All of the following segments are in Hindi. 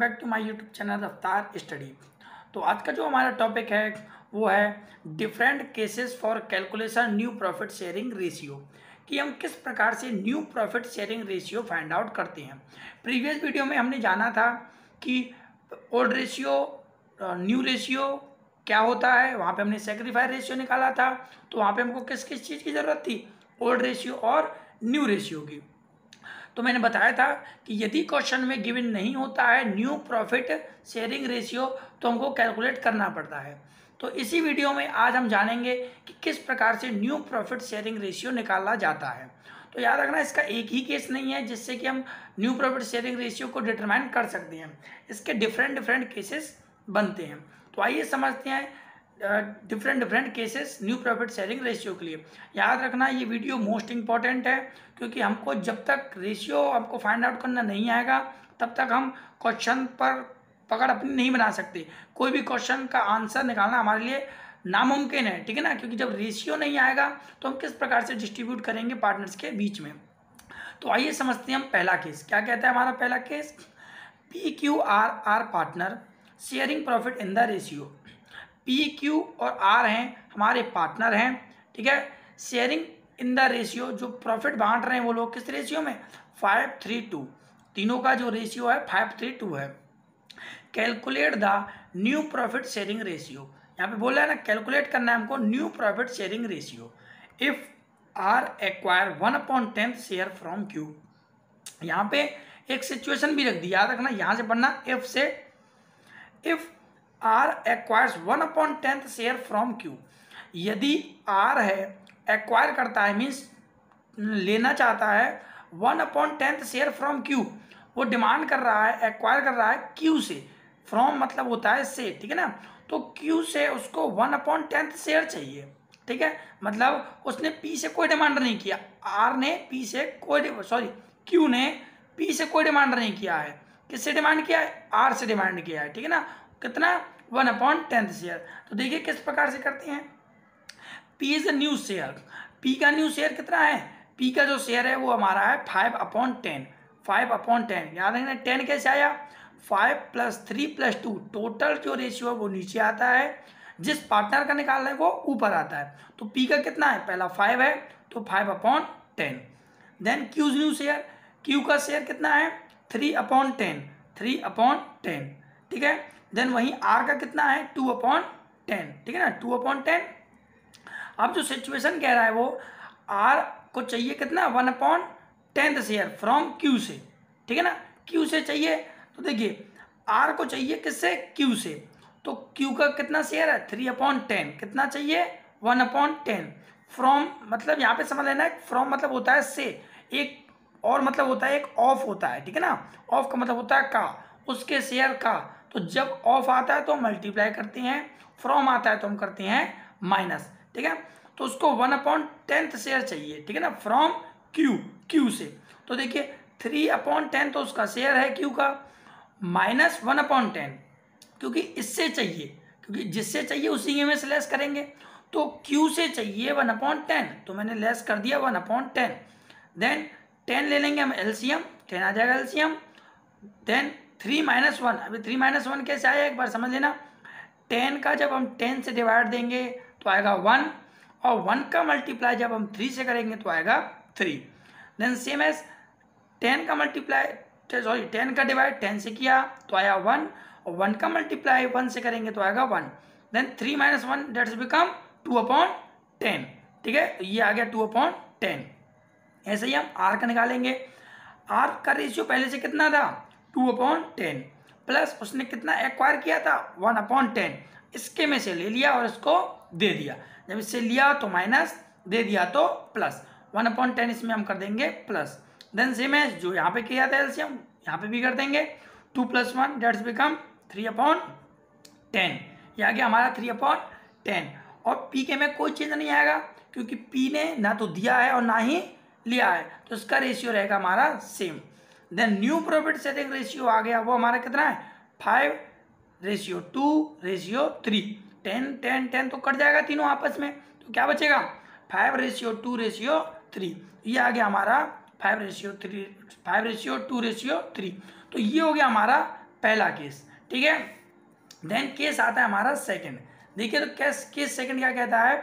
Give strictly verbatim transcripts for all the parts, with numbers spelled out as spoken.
Back to my YouTube channel Raftaar study. तो आज का जो हमारा टॉपिक है वो है different cases for calculation new profit sharing ratio, कि हम किस प्रकार से new profit sharing ratio find out करते हैं। प्रीवियस वीडियो में हमने जाना था कि ओल्ड रेशियो न्यू रेशियो क्या होता है, वहाँ पे हमने सेक्रीफाइस रेशियो निकाला था। तो वहाँ पे हमको किस किस चीज़ की ज़रूरत थी, ओल्ड रेशियो और न्यू रेशियो की। तो मैंने बताया था कि यदि क्वेश्चन में गिवन नहीं होता है न्यू प्रॉफिट शेयरिंग रेशियो तो हमको कैलकुलेट करना पड़ता है। तो इसी वीडियो में आज हम जानेंगे कि किस प्रकार से न्यू प्रॉफिट शेयरिंग रेशियो निकाला जाता है। तो याद रखना, इसका एक ही केस नहीं है जिससे कि हम न्यू प्रॉफिट शेयरिंग रेशियो को डिटरमाइन कर सकते हैं। इसके डिफरेंट डिफरेंट केसेस बनते हैं। तो आइए समझते हैं different different cases new profit sharing ratio के लिए। याद रखना ये वीडियो मोस्ट इंपॉर्टेंट है, क्योंकि हमको जब तक रेशियो हमको फाइंड आउट करना नहीं आएगा तब तक हम क्वेश्चन पर पकड़ अपनी नहीं बना सकते। कोई भी क्वेश्चन का आंसर निकालना हमारे लिए नामुमकिन है, ठीक है ना, क्योंकि जब रेशियो नहीं आएगा तो हम किस प्रकार से डिस्ट्रीब्यूट करेंगे पार्टनर्स के बीच में। तो आइए समझते हैं हम पहला केस क्या कहता है। हमारा पहला case, P Q R R partner sharing profit in the ratio. P Q और आर हैं हमारे पार्टनर हैं, ठीक है। शेयरिंग इन द रेशियो, जो प्रॉफिट बांट रहे हैं वो लोग किस रेशियो में, फाइव थ्री टू। तीनों का जो रेशियो है फाइव थ्री टू है। Calculate the new profit sharing ratio, यहाँ पे बोल रहा है ना कैलकुलेट करना है हमको new profit sharing ratio. If R acquire one upon tenth share from Q. यहाँ पे एक सिचुएशन भी रख दी, याद रखना यहाँ से पढ़ना इफ से। If R acquires one upon tenth share from Q, यदि आर है एक्वायर करता है मीन्स लेना चाहता है one upon tenth share from Q, वो डिमांड कर रहा है, एक्वायर कर रहा है क्यू से। फ्रॉम मतलब होता है से, ठीक है ना। तो क्यू से उसको वन अपॉन टेंथ शेयर चाहिए, ठीक है। मतलब उसने पी से कोई डिमांड नहीं किया, आर ने पी से कोई सॉरी क्यू ने पी से कोई डिमांड नहीं किया है। किससे डिमांड किया है, आर से डिमांड किया है, ठीक है ना। कितना, वन अपॉन टेंथ शेयर। तो देखिए किस प्रकार से करते हैं। P is new share, P का न्यू शेयर कितना है, पी का जो शेयर है वो हमारा है five upon ten. Five upon ten याद रखना, टेन कैसे आया, five plus three plus two, total जो रेशियो है वो नीचे आता है, जिस पार्टनर का निकालना है वो ऊपर आता है। तो पी का कितना है, पहला फाइव है तो five upon ten. Then Q's new share, Q का शेयर कितना है, three upon ten, three upon ten, ठीक है। देन वहीं आर का कितना है, टू अपॉन टेन, ठीक है ना, टू अपॉन टेन। अब जो सिचुएशन कह रहा है वो आर को चाहिए कितना, one upon tenth share from Q से, ठीक है ना, क्यू से चाहिए। तो देखिए आर को चाहिए किससे, क्यू से। तो क्यू का कितना शेयर है, थ्री अपॉन टेन, कितना चाहिए, वन अपॉन टेन। फ्रॉम मतलब यहाँ पे समझ लेना है, फ्रॉम मतलब होता है से, एक और मतलब होता है एक ऑफ होता है, ठीक है ना। ऑफ का मतलब होता है का, उसके शेयर का। तो जब ऑफ आता है तो हम मल्टीप्लाई करते हैं, फ्रॉम आता है तो हम करते हैं माइनस, ठीक है। तो उसको वन अपॉन टेंथ शेयर चाहिए, ठीक है ना, फ्रॉम क्यू, क्यू से। तो देखिए थ्री अपॉन टेन तो उसका शेयर है क्यू का, माइनस वन अपॉन टेन, क्योंकि इससे चाहिए, क्योंकि जिससे चाहिए उसी में से लेस करेंगे। तो क्यू से चाहिए वन अपॉन टेन, तो मैंने लेस कर दिया one upon ten. Then ten ले लेंगे हम एलसीएम, टेन आ जाएगा LCM. Then three minus one, अभी थ्री माइनस वन कैसे आया एक बार समझ लेना। टेन का जब हम टेन से डिवाइड देंगे तो आएगा वन, और वन का मल्टीप्लाई जब हम थ्री से करेंगे तो आएगा three. Then same as ten का मल्टीप्लाई सॉरी टेन का डिवाइड टेन से किया तो आया वन, और वन का मल्टीप्लाई वन से करेंगे तो आएगा one. Then three minus one that's become two upon ten, ठीक है। तो ये आ गया टू अपॉन टेन। ऐसे ही हम आर का निकालेंगे। आर का रेशियो पहले से कितना था, टू अपॉन टेन, प्लस उसने कितना एक्वायर किया था, वन अपॉन टेन। इसके में से ले लिया और इसको दे दिया, जब इससे लिया तो माइनस, दे दिया तो प्लस, वन अपॉन टेन इसमें हम कर देंगे प्लस। देन सेम है जो यहाँ पे किया था एलसीएम यहाँ पे भी कर देंगे, two plus one that's become three upon ten. ये आ गया हमारा थ्री अपॉन टेन। और पी के में कोई चेंज नहीं आएगा, क्योंकि पी ने ना तो दिया है और ना ही लिया है, तो इसका रेशियो रहेगा हमारा same. Then new profit sharing ratio आ गया, वो हमारा कितना है, five ratio two ratio three. Ten ten ten तो कट जाएगा तीनों आपस में, तो क्या बचेगा, five ratio two ratio three. ये आ गया हमारा five ratio three, five ratio two ratio three. तो ये हो गया हमारा पहला केस, ठीक है। देन केस आता है हमारा सेकंड। देखिए तो केस केस सेकंड क्या कहता है,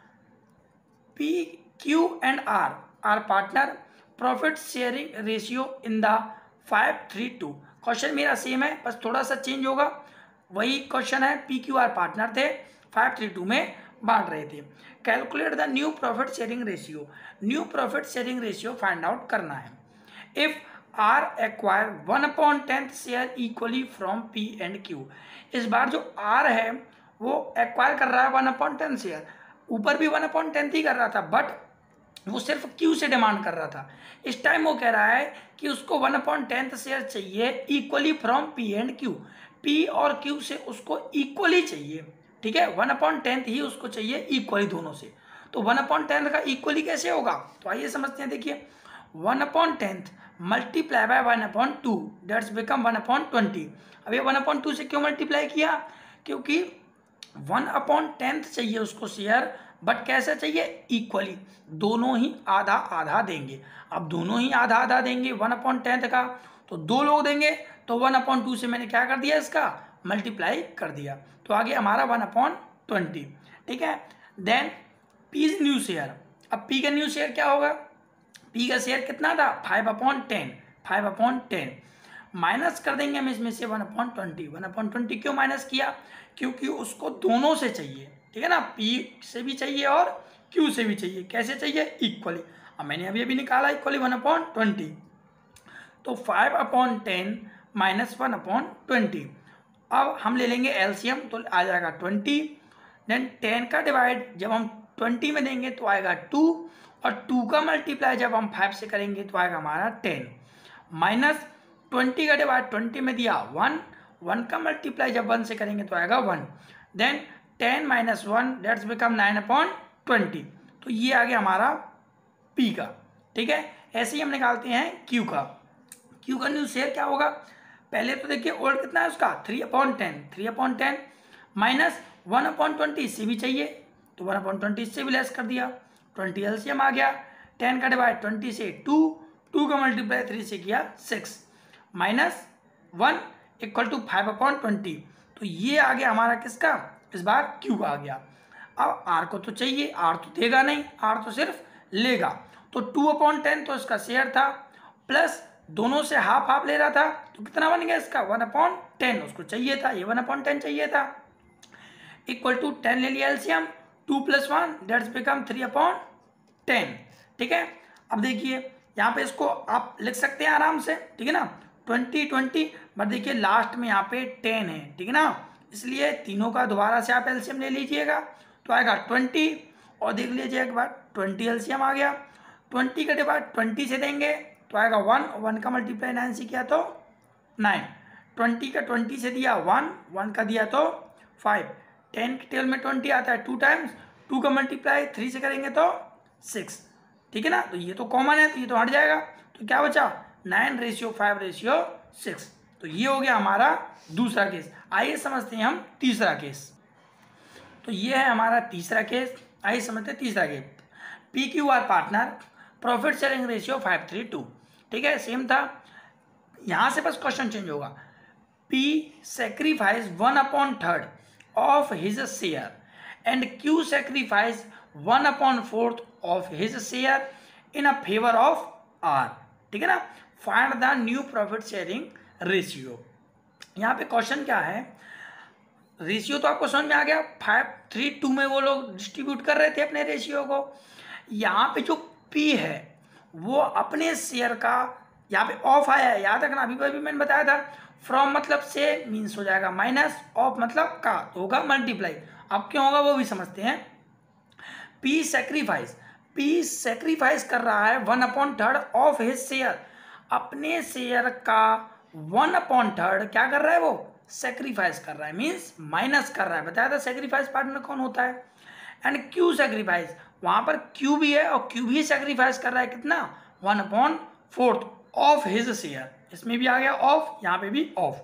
P Q and R R partner, profit sharing ratio in the five three two. Question मेरा सेम है, बस थोड़ा सा चेंज होगा, वही क्वेश्चन है, पी क्यू आर पार्टनर थे, फाइव थ्री टू में बांट रहे थे। Calculate the new profit sharing ratio, new profit sharing ratio find out करना है। If R acquire one upon tenth share equally from P and Q. इस बार जो आर है वो एक्वायर कर रहा है वन अपॉन टेंथ शेयर, ऊपर भी वन अपॉन टेंथ ही कर रहा था, बट वो सिर्फ क्यू से डिमांड कर रहा था। इस टाइम वो कह रहा है कि उसको वन अपॉन टेंथ शेयर चाहिए equally from P and Q, P और क्यू से उसको इक्वली चाहिए, ठीक है। वन अपॉन टेंथ ही उसको चाहिए इक्वली दोनों से। तो वन अपॉन टेंथ का इक्वली कैसे होगा, तो आइए समझते हैं। देखिए one upon tenth multiply by one upon two, that's become one upon twenty. अब ये वन अपॉन टू से क्यों मल्टीप्लाई किया, क्योंकि वन अपॉन टेंथ चाहिए उसको शेयर, बट कैसे चाहिए, इक्वली, दोनों ही आधा आधा देंगे। अब दोनों ही आधा आधा देंगे वन अपॉन टेंथ का, तो दो लोग देंगे, तो वन अपॉन टू से मैंने क्या कर दिया, इसका मल्टीप्लाई कर दिया, तो आगे हमारा वन अपॉन ट्वेंटी, ठीक है। Then P is new share. अब पी का न्यू शेयर क्या होगा, पी का शेयर कितना था, five upon ten, five upon ten minus कर देंगे हम इसमें से one upon twenty. One upon twenty क्यों माइनस किया, क्योंकि उसको दोनों से चाहिए, ठीक है ना, पी से भी चाहिए और क्यू से भी चाहिए। कैसे चाहिए, इक्वली। अब मैंने अभी अभी निकाला इक्वली वन अपॉन ट्वेंटी, तो five upon ten minus one upon twenty. अब हम ले लेंगे एलसीएम, तो आ जाएगा ट्वेंटी। देन टेन का डिवाइड जब हम ट्वेंटी में देंगे तो आएगा टू, और टू का मल्टीप्लाई जब हम फाइव से करेंगे तो आएगा हमारा टेन, माइनस ट्वेंटी का डिवाइड ट्वेंटी में दिया वन, वन का मल्टीप्लाई जब वन से करेंगे तो आएगा one. Then ten minus one that's become nine upon twenty. तो ये आ गया हमारा पी का, ठीक है। ऐसे ही हम निकालते हैं क्यू का। क्यू का न्यू शेयर क्या होगा, पहले तो देखिए ओल्ड कितना है उसका, three upon ten, three upon ten minus one upon twenty, इससे भी चाहिए, तो वन अपॉन ट्वेंटी इससे भी लेस कर दिया, ट्वेंटी एलसीएम आ गया। टेन का डिवाइड ट्वेंटी से टू, टू का मल्टीप्लाई थ्री से किया six, minus one equal to five upon twenty. तो ये आ गया हमारा किसका, इस बार क्यू का आ गया। अब आर को तो चाहिए, आर तो देगा नहीं, आर तो सिर्फ लेगा, तो टू अपॉन टेन तो इसका शेयर था, प्लस दोनों से हाफ हाफ ले रहा था, तो कितना बन गया इसका, वन अपॉन टेन उसको चाहिए था, ये वन अपॉन टेन चाहिए था, इक्वल टू टेन ले लिया LCM, two plus one that's become three upon ten, ठीक है। अब देखिए यहाँ पे इसको आप लिख सकते हैं आराम से, ठीक है ना, ट्वेंटी ट्वेंटी, बट देखिए लास्ट में यहाँ पे टेन है, ठीक है ना, इसलिए तीनों का दोबारा से आप एलसीएम ले लीजिएगा, तो आएगा ट्वेंटी, और देख लीजिए एक बार ट्वेंटी एलसीएम आ गया, ट्वेंटी का डिवाइड ट्वेंटी से देंगे तो आएगा वन, वन का मल्टीप्लाई नाइन से किया तो नाइन, ट्वेंटी का ट्वेंटी से दिया वन, वन का दिया तो फाइव, टेन के टेल में ट्वेंटी आता है टू टाइम्स, टू का मल्टीप्लाई थ्री से करेंगे तो सिक्स, ठीक है ना, तो ये तो कॉमन है तो ये तो हट जाएगा, तो क्या बचा, nine ratio five ratio six. तो ये हो गया हमारा दूसरा केस। आइए समझते हैं हम तीसरा केस। तो ये है हमारा तीसरा केस, आइए समझते हैं तीसरा case. P Q R partner, profit sharing ratio five three two, ठीक है, सेम था, यहाँ से बस क्वेश्चन चेंज होगा। P sacrifice one upon third of his share and Q sacrifice one upon fourth of his share in a favour of R, ठीक है ना। Find the new profit sharing ratio. यहाँ पे क्वेश्चन क्या है, रेशियो तो आपको समझ में आ गया, फाइव थ्री टू में वो लोग डिस्ट्रीब्यूट कर रहे थे अपने रेशियो को। यहाँ पे जो पी है वो अपने शेयर का यहाँ पे ऑफ आया है, याद रखना, अभी अभी मैंने बताया था, फ्रॉम मतलब से मीन्स हो जाएगा माइनस, ऑफ मतलब का तो होगा मल्टीप्लाई। अब क्यों होगा वो भी समझते हैं। पी सेक्रीफाइस, पी सेक्रीफाइस कर रहा है one upon third of his share, अपने शेयर का वन अपॉन थर्ड क्या कर रहा है, वो सेक्रीफाइस कर रहा है, मीन्स माइनस कर रहा है। बताया था सेक्रीफाइस पार्टनर कौन होता है। एंड क्यू सेक्रीफाइस, वहां पर क्यू भी है और क्यू भी सेक्रीफाइस कर रहा है, कितना, one upon fourth of his share, इसमें भी आ गया ऑफ, यहाँ पे भी of,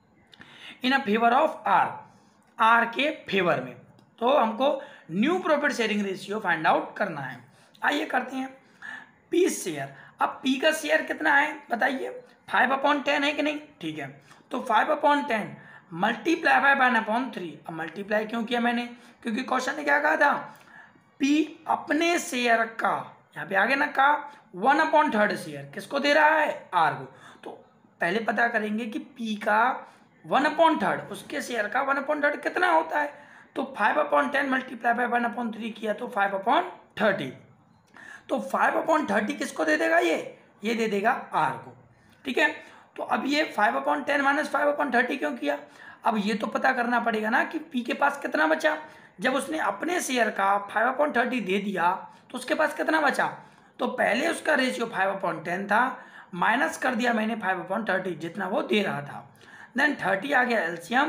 in a favour of R, R के फेवर में। तो हमको new profit sharing ratio find out करना है। आइए करते हैं। पी शेयर, अब पी का शेयर कितना है बताइए, फाइव अपॉन टेन है कि नहीं, ठीक है। तो five upon ten multiply by one upon three. अब मल्टीप्लाई क्यों किया मैंने, क्योंकि क्वेश्चन ने क्या कहा था, पी अपने शेयर का, यहाँ पे आगे ना कहा वन अपॉन थर्ड शेयर किसको दे रहा है, आर को। तो पहले पता करेंगे कि पी का वन अपॉन थर्ड, उसके शेयर का वन अपॉन थर्ड कितना होता है। तो five upon ten multiply by one upon three किया तो फाइव अपॉन थर्टी। तो फाइव अपॉन थर्टी किसको दे देगा, ये ये दे देगा आर को, ठीक है। तो अब ये five upon ten minus five upon thirty क्यों किया, अब ये तो पता करना पड़ेगा ना कि पी के पास कितना बचा। जब उसने अपने शेयर का फाइव अपॉन थर्टी दे दिया तो उसके पास कितना बचा, तो पहले उसका रेशियो फाइव अपॉन टेन था, माइनस कर दिया मैंने फाइव अपॉन थर्टी जितना वो दे रहा था। देन थर्टी आ गया एलसीएम,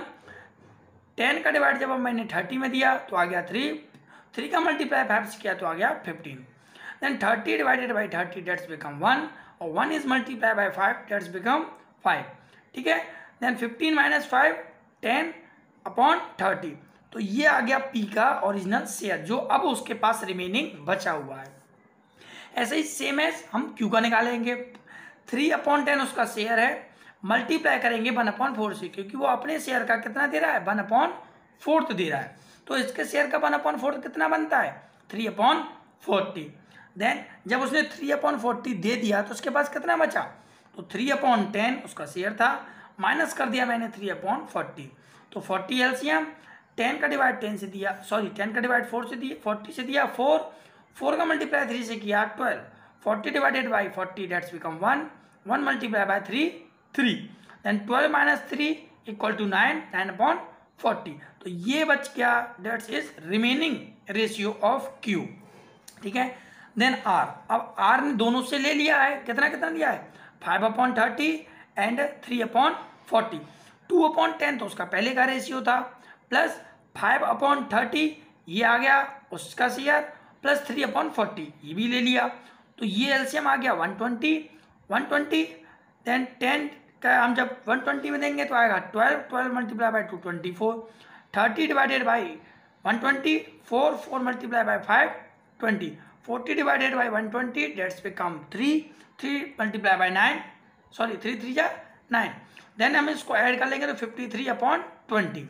टेन का डिवाइड जब मैंने थर्टी में दिया तो आ गया थ्री, थ्री का मल्टीप्लाई फाइव से किया तो आ गया fifteen. Then thirty divided by thirty that's become one, और one is multiply by five that's become five, ठीक है। Then fifteen minus five ten upon thirty, तो ये आ गया पी का ओरिजिनल शेयर जो अब उसके पास रिमेनिंग बचा हुआ है। ऐसे ही सेम एज हम क्यू का निकालेंगे, थ्री अपॉन टेन उसका शेयर है, मल्टीप्लाई करेंगे वन अपॉन फोर से, क्योंकि वो अपने शेयर का कितना दे रहा है, वन अपॉन फोर्थ दे रहा है। तो इसके शेयर का वन अपॉन फोर्थ कितना बनता है, थ्री अपॉन फोर्टी। देन जब उसने थ्री अपॉन फोर्टी दे दिया तो उसके पास कितना बचा, तो थ्री अपॉन टेन उसका शेयर था, माइनस कर दिया मैंने थ्री अपॉन फोर्टी, तो फोर्टी एलसीएम, टेन का डिवाइड टेन से दिया, सॉरी टेन का डिवाइड फोर से दिया, फोर्टी से दिया फोर, फोर का मल्टीप्लाई थ्री से किया twelve, forty divided by forty that's become one, one multiply by three three, then twelve minus three equal to nine, nine upon forty. तो ये बच गया, dates is remaining ratio of Q, ठीक है। देन आर, अब आर ने दोनों से ले लिया है, कितना कितना लिया है, five upon thirty and three upon forty, two upon ten तो उसका पहले का रेशियो था, प्लस फाइव अपॉन थर्टी ये आ गया उसका share, plus three upon forty ये भी ले लिया, तो ये एलसीएम आ गया one twenty, one twenty. Then ten का हम जब वन ट्वेंटी में देंगे तो आएगा twelve, twelve multiply by two twenty four, thirty divided by one twenty, four, four multiply by five twenty, forty divided by one twenty that's become three, three multiply by nine, sorry three three जा नाइन। देन हम इसको ऐड कर लेंगे तो fifty three upon twenty.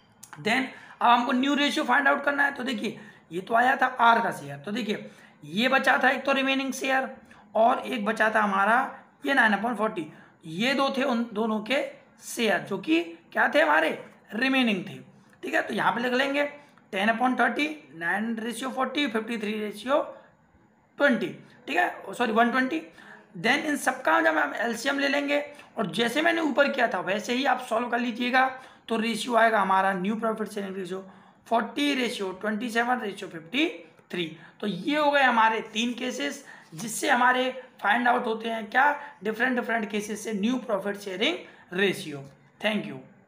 Then अब हमको न्यू रेशियो फाइंड आउट करना है, तो देखिए ये तो आया था आर का शेयर, तो देखिए ये बचा था एक तो रिमेनिंग शेयर, और एक बचा था हमारा ये नाइन अपॉन फोर्टी, ये दो थे उन दोनों के शेयर जो कि क्या थे, हमारे रिमेनिंग थे, ठीक है। तो यहाँ पे लिख लेंगे ten upon thirty, nine ratio forty, fifty three ratio twenty, ठीक है, सॉरी वन ट्वेंटी। देन इन सबका जब हम एलसीएम ले लेंगे, और जैसे मैंने ऊपर किया था वैसे ही आप सॉल्व कर लीजिएगा, तो रेशियो आएगा हमारा new profit sharing ratio forty ratio twenty seven ratio fifty three. तो ये हो गए हमारे तीन केसेस जिससे हमारे फाइंड आउट होते हैं क्या, डिफरेंट डिफरेंट केसेस से new profit sharing ratio. Thank you.